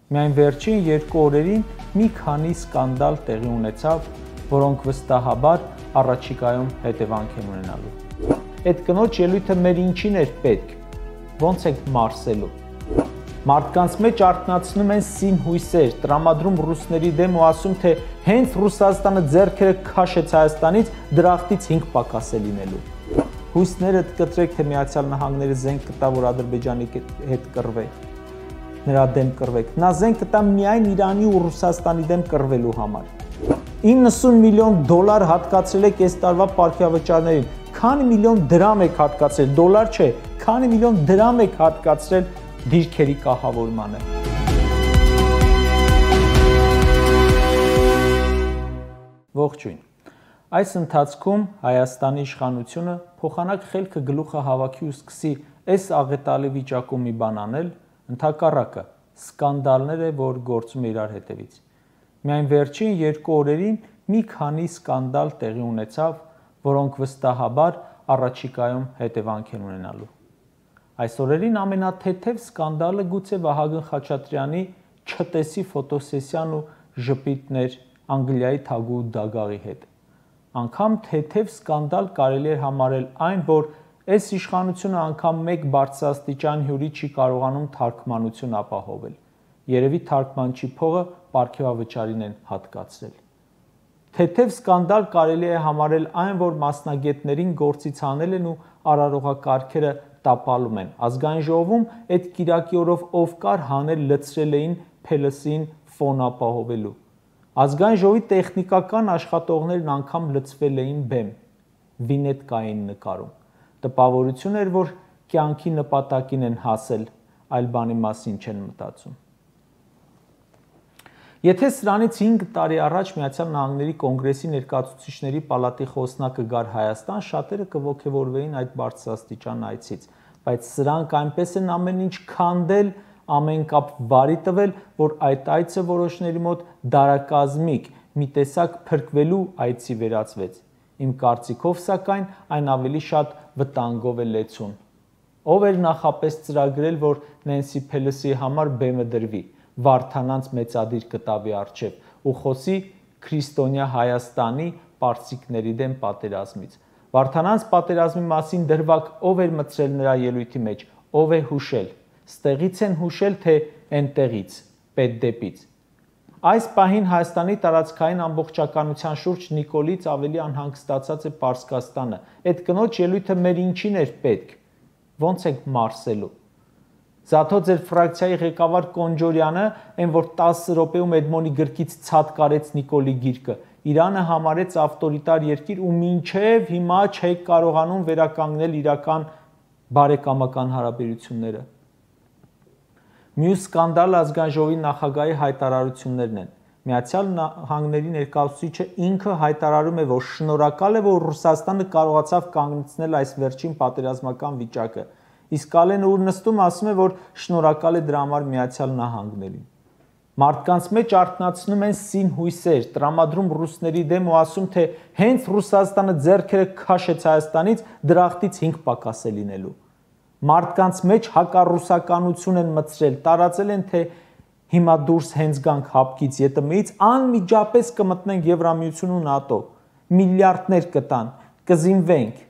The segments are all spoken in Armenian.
Միայն վերջին 2 օրերին մի քանի սկանդալ տեղի ունեցավ, որոնք վստահաբար առաջիկայում հետևանք են ունենալու։ Այդ կնոջ ելույթը մեր ինչին էր պետք, ոնց եք մարսելու։ Մարդկանց մեջ արթնացնում են սին հույսեր, տրամադրում ռուսների դեմ ու ասում, թե հենց Ռուսաստանը ձեռքերը քաշեց Հայաստանից, դրախտից 5 պակաս է լինելու։ Հույսները կտրեք, թե Միացյալ Նահանգները զենք կտա, որ Ադրբեջանի հետ կռվեք, նրա դեմ կռվեք։ Նա զենք կտա միայն Իրանի ու Ռուսաստանի դեմ կռվելու համար։ 90 միլիոն դոլար հատկացրել եք այս տարվա պարգևավճարներին։ Քանի միլիոն դրամ եք հատկացրել, դոլար չէ, քանի միլիոն դրամ եք հատկացրել դիրքերի կահավորմանը։ Ողջույն։ Այս ընթացքում Հայաստանի իշխանությունը փոխանակ խելքը գլուխը հավաքի ու սկսի այս աղետալի վիճակում մի բան անել, ընդհակառակը սկանդալներ է, որ գործում է իրար հետևից։ Միայն վերջին 2 օրերին մի քանի սկանդալ տեղի ունեցավ, որոնք վստահաբար առաջիկայում հետևանք են ունենալու։ Այս օրերին ամենաթեթև սկանդալը գուցե Վահագն Խաչատրյանի չտեսի ֆոտոսեսիան ու ժպիտներ Անգլիայի թագու Դագաղի հետ։ Անգամ թեթև սկանդալ կարելի է համարել այն, որ այս իշխանությունը անգամ մեկ բարձրաստիճան հյուրի չի կարողանում թարգմանություն ապահովել։ Երևի թարգմանչի փողը պարգևավճարին են հատկացրել։ Թեթև սկանդալ կարելի է համարել այն, որ մասնագետներին գործից հանել են ու արարողակարգերը տապալում են։ Ազգային ժողովում այդ կիրակի օրով ով կար հանել լցրել էին փելսին ֆոն ապահովելու։ Ազգային ժողովի տեխնիկական աշխատողներն անգամ լցվել էին բեմ, վինետկային նկարում։ Տպավորություն էր, որ կյանքի նպատակին են հասել, այլ բանի մասին չեն մտածում։ Եթե սրանից 5 տարի առաջ Միացյալ Նահանգների կոնգրեսի ներկայացուցիչների պալատի խոսնակը գար Հայաստան, շատերը կողքեվորվեին այդ բարձրաստիճան այցից, բայց սրանք այնպես են ամեն ինչ քանդել, ամեն կապ վարի տվել, որ այդ այցը որոշների մոտ դարակազմիկ, մի տեսակ փրկվելու այցի վերածվեց։ Իմ կարծիքով, սակայն, այն ավելի շատ վտանգով է լեցուն։ Ով էր նախապես ծրագրել, որ Նենսի Փելսի համար բեմը դրվի, Վարդանանց մեծադիր կտավի առջև ու խոսի քրիստոնյա Հայաստանի պարսիկների դեմ պատերազմից։ Վարդանանց պատերազմի մասին դրվագ ով էր մտցրել նրա ելույթի մեջ, ով է հուշել, ստեղից են հուշել, թե այնտեղից, պետդեպից։ Այս պահին Հայաստանի տարածքային ամբողջականության շուրջ Նիկոլից ավելի անհանգստացած է Պարսկաստանը։ Այդ կնոջ ելույթը մեր ինչին էր պետք, ոնց եք մարսելու։ Զաթո ձեր ֆրակցիայի ղեկավար Կոնջորյանը, այն որ 10 րոպեում Էդմոնի գրքից ցածկարեց Նիկոլի գիրկը, Իրանը համարեց ավտորիտար երկիր ու մինչև հիմա չեք կարողանում վերականգնել իրական բարեկամական հարաբերությունները։ Մյուս սկանդալ ազգային ժողովի նախագահի հայտարարություններն են։ Միացյալ Նահանգների ներկայացուցիչը ինքը հայտարարում է, որ շնորհակալ է, որ Ռուսաստանը կարողացավ կանգնեցնել այս վերջին պատերազմական վիճակը։ Իսկ Ալեն ուր նստում ասում է, որ շնորհակալ է դրա համար Միացյալ Նահանգներին։ Մարդկանց մեջ արթնացնում են սին հույսեր, տրամադրում ռուսների դեմ ու ասում, թե հենց Ռուսաստանը ձեռքերը քաշեց Հայաստանից, դրախտից 5 պակաս է լինելու։ Մարդկանց մեջ հակառուսականություն են մտցրել, տարածել են, թե հիմա դուրս հենց գանք հապկից ԵՏՄ-ից, անմիջապես կմտնենք Եվրամիություն ու ՆԱՏՕ, միլիարդներ կտան, կզինվենք։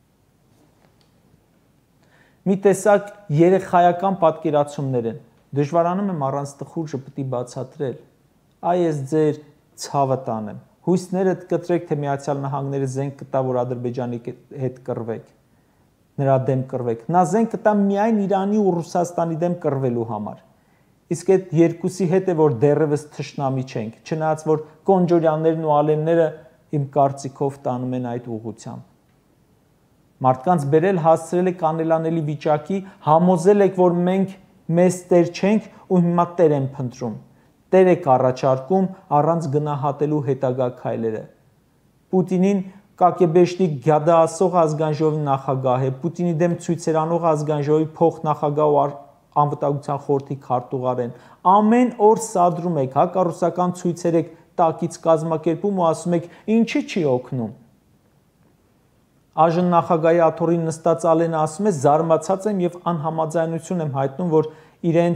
Մի տեսակ երեխայական պատկերացումներ են։ Դժվարանում եմ առանց տխուր ժպիտի բացատրել։ Այ ես ձեր ցավը տանեմ։ Հույսներդ կտրեք, թե Միացյալ Նահանգները զենք կտա, որ Ադրբեջանի հետ կռվեք, նրա դեմ կռվեք։ Նա զենք կտա միայն Իրանի ու Ռուսաստանի դեմ կռվելու համար։ Իսկ այդ երկուսի հետ է, որ դեռևս թշնամի չենք, չնայած որ Կոնջորյաններն ու Ալենները իմ կարծիքով տանում են այդ ուղղությամբ։ Մարդկանց բերել հասցրել եք անելանելի վիճակի, համոզել եք, որ մենք մեզ տեր չենք ու հիմա տեր են փնտրում։ Տեր եք առաջարկում առանց գնահատելու հետագա քայլերը։ Պուտինին կակեբեշնիկ գյադա ասող ազգային ժողովի նախագահ է, Պուտինի դեմ ցույցեր անող ազգային ժողովի փոխնախագահ ու անվտանգության խորհրդի քարտուղար են։ Ամեն օր սադրում եք, հակառուսական ցույցեր եք տակից կազմակերպում ու ասում եք, ինչի չի օգնում։ Այժմ նախագահի աթոռին նստած Ալենը ասում է, զարմացած եմ եւ անհամաձայնություն եմ հայտնում, որ իրենց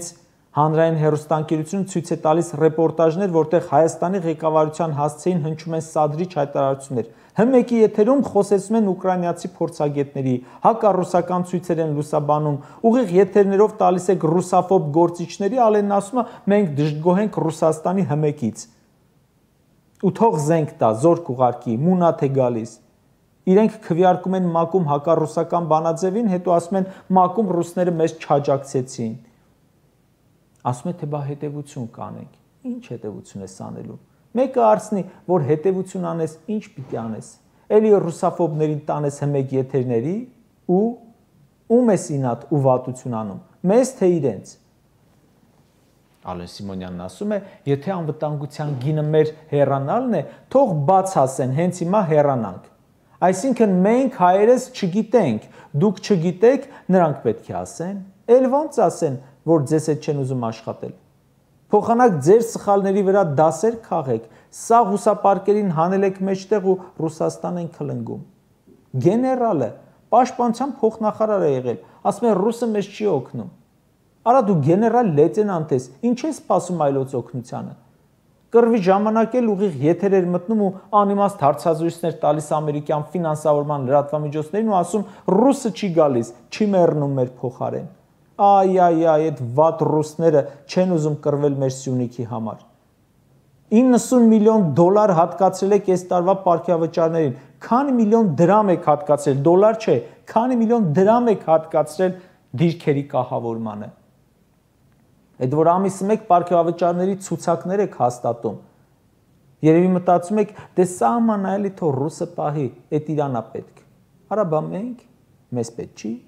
Հանրային հեռուստաընկերությունը ցույց է տալիս ռեպորտաժներ, որտեղ Հայաստանի ղեկավարության հասցեին հնչում են սադրիչ հայտարարություններ։ Հմեկի եթերում խոսեցնում են ուկրաինացի փորձագետների, հակառուսական ցույցեր են լուսաբանում, ուղիղ եթերներով տալիս եք ռուսաֆոբ գործիչների, ալենն ասում է մենք դժգոհ ենք Ռուսաստանի հմեկից։ Ու թող զենք տա, զորք ուղարկի, մունաթ է գալիս։ Իրենք քվեարկում են ՄԱԿ-ում հակառուսական բանաձևին, հետո ասում են ՄԱԿ-ում ռուսները մեզ չաջակցեցին։ Ասում է թե բա հետևություն կանենք։ Ինչ հետևություն ես անելու։ Մեկը արցնի, որ հետևություն անես, ինչ պիտի անես։ Էլի ռուսաֆոբներին տանես հմեկ եթերների ու ում ես ինատ ու վատություն անում։ Մեզ թե իրենց։ Ալեն Սիմոնյանն ասում է, եթե անվտանգության գինը մեր հեռանալն է, թող բաց ասեն, հենց հիմա հեռանանք։ Այսինքն մենք հայերս չգիտենք, դուք չգիտեք, նրանք պետք է ասեն, էլ ոնց ասեն, որ ձեզ հետ չեն ուզում աշխատել։ Փոխանակ ձեր սխալների վրա դասեր քաղեք, սա հուսապարկերին հանել եք մեջտեղ ու Ռուսաստան են քլնգում։ Գեներալը, պաշտպանության փոխնախարար է եղել, ասում է ռուսը մեզ չի օգնում։ Արա դու գեներալ լեյտենանտ ես, ինչ ես սպասում այլոց օգնությանը։ Կռվի ժամանակ էլ ուղիղ եթեր էր մտնում ու անիմաստ հարցազրույցներ տալիս ամերիկյան ֆինանսավորման լրատվամիջոցներին ու ասում ռուսը չի գալիս, չի մեռնում մեր փոխարեն։ Այ, այդ վատ ռուսները չեն ուզում կռվել մեր Սյունիքի համար։ 90 միլիոն դոլար հատկացրել եք այս տարվա պարգևավճարներին։ Քանի միլիոն դրամ եք հատկացրել, դոլար չէ, քանի միլիոն դրամ եք հատկացրել դիրքերի կահավորմանը։ Այդ որ ամիսը մեկ պարգևավճարների ցուցակներ եք հաստատում։ Երևի մտածում եք, դե սա ամանայելի թող ռուսը պահի, այդ իրանա պետք։ Արա բա մենք, մեզ պետք չի։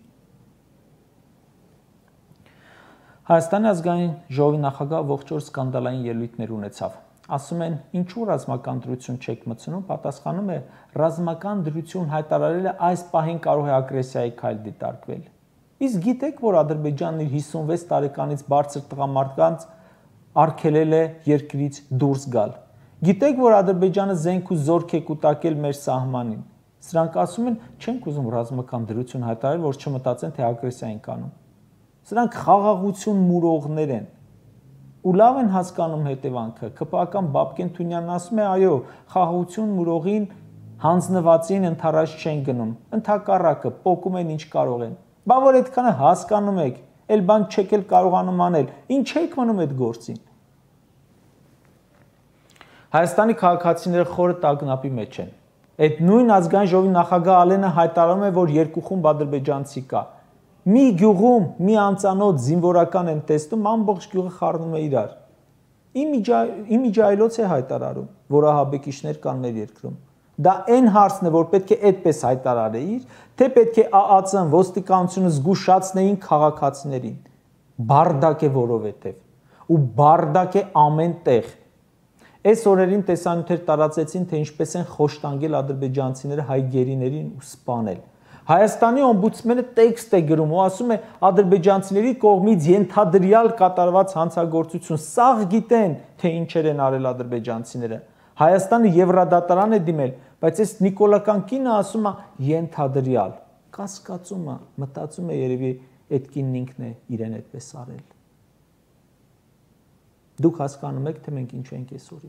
Հայաստանի ազգային ժողովի նախագահը ողջ օր սկանդալային ելույթներ ունեցավ։ Ասում են, ինչու ռազմական դրություն չեք մտցնում, պատասխանում է, ռազմական դրություն հայտարարելը այս պահին կարող է ագրեսիայի քայլ դիտարկվել։ Իսկ գիտեք, որ Ադրբեջանն իր 56 տարեկանից բարձր տղամարդկանց արգելել է երկրից դուրս գալ։ Գիտեք, որ Ադրբեջանը զենք ու զորք է կուտակել մեր սահմանին։ Սրանք ասում են, չենք ուզում ռազմական դրություն հայտարարել, որ չմտածեն, թե ագրեսիա են կանում։ Սրանք խաղաղություն մուրողներ են։ Ու լավ են հասկանում հետևանքը։ ԿՊԱ-ական Բաբկեն Թունյանն ասում է, այո, խաղաղություն մուրողին հանձնվածին ընթառաջ չեն գնում։ Ընդհակառակը պոկում են ինչ կարող են։ Բա որ այդքանը հասկանում եք, էլ բան չեք էլ կարողանում անել, ինչ եք մնում այդ գործին։ Հայաստանի քաղաքացիները խորը տագնապի մեջ են։ Այդ նույն ազգային ժողովի նախագահ Ալենը հայտարարում է, որ երկու խումբ ադրբեջանցի կա։ Մի գյուղում մի անծանոթ զինվորական են տեսնում, ամբողջ գյուղը խառնում է իրար։ Իմիջայլոց է հայտարարում, որ ահաբեկիչներ կան մեր երկրում։ Դա այն հարցն է, որ պետք է այդպես հայտարարեիր, թե պետք է ԱԱՑ-ն, ոստիկանությունը զգուշացնեին քաղաքացիներին։ Բարդակ է որովհետև, ու բարդակ է ամեն տեղ։ Այս օրերին տեսանյութեր տարածեցին, թե ինչպես են խոշտանգել ադրբեջանցիները հայ գերիներին ու սպանել։ Հայաստանի օմբուդսմենը տեքստ է գրում ու ասում է ադրբեջանցիների կողմից ենթադրյալ կատարված հանցագործություն, սաղ գիտեն, թե ինչեր են արել ադրբեջանցիները։ Հայաստանը Եվրադատարան է դիմել, բայց այս նիկոլական կինը ասում է ենթադրյալ, կասկածում է, մտածում է երևի այդ կինն ինքն է իրեն այդպես արել։ Դուք հասկանում եք, թե մենք ինչ ենք այսօրի։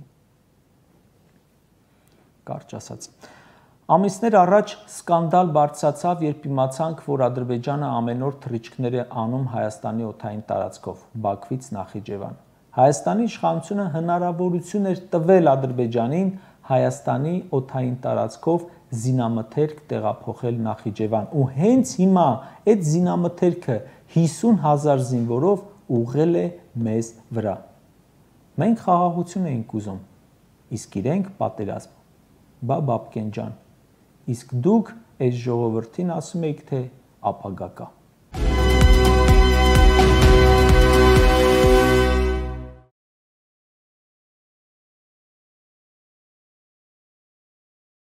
Կարճ ասած։ Ամիսներ առաջ սկանդալ բարձրացավ, երբ իմացանք, որ Ադրբեջանը ամեն օր թռիչքներ է անում Հայաստանի օդային տարածքով, Բաքվից Նախիջևան։ Հայաստանի իշխանությունը հնարավորություն էր տվել Ադրբեջանին Հայաստանի օդային տարածքով զինամթերք տեղափոխել Նախիջևան, ու հենց հիմա այդ զինամթերքը 50,000 զինվորով ուղղել է մեզ վրա։ Մենք խաղաղություն էինք ուզում, իսկ իրենք պատերազմ։ Բա Բաբկեն ջան, իսկ դուք այս ժողովրդին ասում եք, թե ապագա կա։